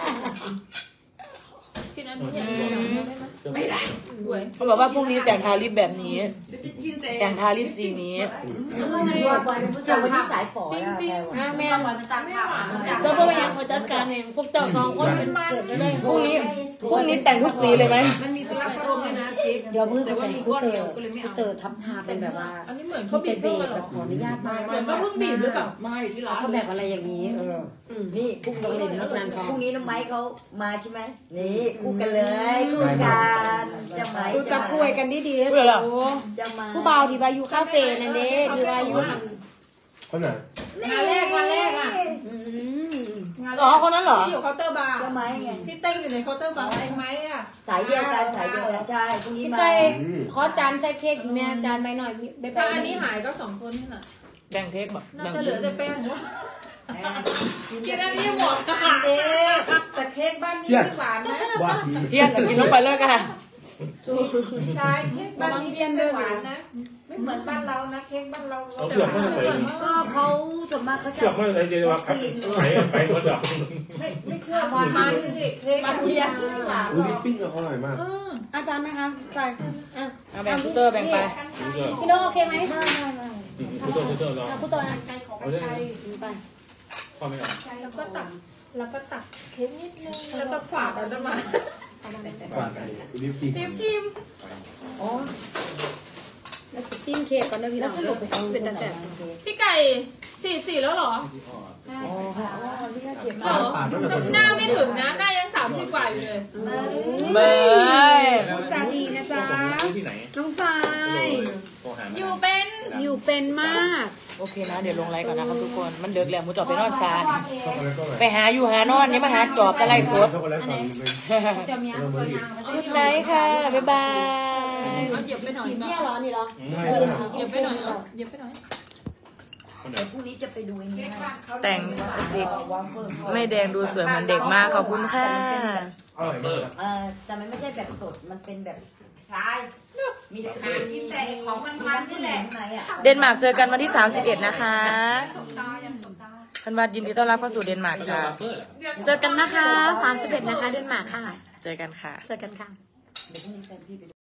กินอันนี้อย่างเดียวไม่ได้ด้วยเขาบอกว่าพรุ่งนี้แต่งทาลิปแบบนี้ แต่งทาลิปสีนี้แต่วันนี้สายฝอจริงนะจริงอ่ะแม่ปล่อยมันตามข่าวมันจัดแล้วพวกยังเขาจัดการเองพวกเจ้าสองคนเป็นเกิดไม่ได้พรุ่งนี้แต่งทุกสีเลยไหมมันมีสลับอารมณ์เลยนะคลิปเดี๋ยวมือแต่จะว่าใส่มีคูก้อนเตอเดียวร์ก็เลยไม่คูเอาเตอร์ทับทาเป็นแบบว่าอันนี้เหมือนที่เขาบีเป็นบเบเพิ่มสเหรแบอบขออนุญาตมากเหมือนเขาเพิ่งบีบหรือเปล่าไม่ที่ร้านก็แบบอะไรอย่างนี้นี่พรุ่งนี้เล่นนกนันทองพรุ่งนี้น้องไม้เขามาใช่ไหมนี่คู่กันเลยคู่กันจะไหมกูจะคุยกันดีพูดเหรอจะมาผู้เบาที่ไปอยู่คาเฟ่นั่นเด้ที่ไปอยู่หันคนไหนวันแรกอ่ะอ๋อคนนั้นเหรอที่อยู่เคาน์เตอร์บาร์จะไหมไงที่เต้นอยู่ในเคาน์เตอร์บาร์ไอ้ไม้อ่ะสายเดียวกันสายเดียวกันใช่พรุ่งนี้พี่มาเต้ขอจานใส่เค้กแม่จานไปหน่อยไปถ้าอันนี้หายก็2 คนนี่แหละแบ่งเค้กแบบน่าแบ่งจะเหลือแต่แป้งวะกินอันนี้หมดเด็กแต่เค้กบ้านนี้ไม่หวานนะว่าเที่ยงกินลงไปเลยกันใช่เค้กบ้านนี้ไม่หวานนะไม่เหมือนบ้านเรานะเค้กบ้านเราเอาเปลือกไม่ใส่ก็เขาส่วนมากเขาจะเปลือกไม่ใส่เจลว่าครับไข่ไปหมดอ่ะไม่เชื่อหวานมาดูดิเค้กไม่หวานอุ้ยลิปปิ้งเขาอร่อยมากอาจารย์ไหมคะใช่อ่ะเอาแบ่งคูเตอร์แบ่งไปพี่น้องโอเคไหมคุณโตรอพูดต่ออ่ะเอาได้ไปฟังไม่ออกแล้วก็ตักเค้กนิดนึงแล้วก็ขวาดอันนั้นมาหวานลิปปิ้งพิมอ๋อแล้วจะซิมเค้กก่อนนะพี่น้องเป็นแต่พี่ไก่44แล้วเหรออ๋อนี่ก็เก็บเหรอหน้าไม่ถึงนะหน้ายัง30 กว่าอยู่เลยเบยจาดีนะจ๊ะที่ไหนน้องทรายอยู่เป็นอยู่เป็นมากโอเคนะ เดี๋ยวลงไลน์ก่อนนะครับทุกคน มันเดือดแล้วมูจอบไปนอนซานช็อกโกแลตก็อร่อยไปหาอยู่หานอนอย่ามาหาจอบจะไล่สดช็อกโกแลตก่อนเลยจะมีอะไรนางกุดไนท์ค่ะ บ๊ายบายเอาเหยียบไปหน่อยเนี่ยเหรอนี่เหรอเหยียบไปหน่อยเหยียบไปหน่อยพรุ่งนี้จะไปดูไอ้นี่ให้แต่งเด็กวาฟเฟิลไม่แดงดูสวยเหมือนเด็กมากขอบคุณค่ะอร่อยมากแต่มันไม่ใช่แบบสดมันเป็นแบบทรายมีแต่ทานกินแต่ของมันๆนี่แหละข้างในอ่ะเดนมาร์กเจอกันวันที่ 31 นะคะพันวัดยินดีต้อนรับเข้าสู่เดนมาร์กจ้าเจอกันนะคะ31นะคะเดือนหมากค่ะเจอกันค่ะเจอกันค่ะเดี๋ยวพรุ่งนี้แฟนพี่ไป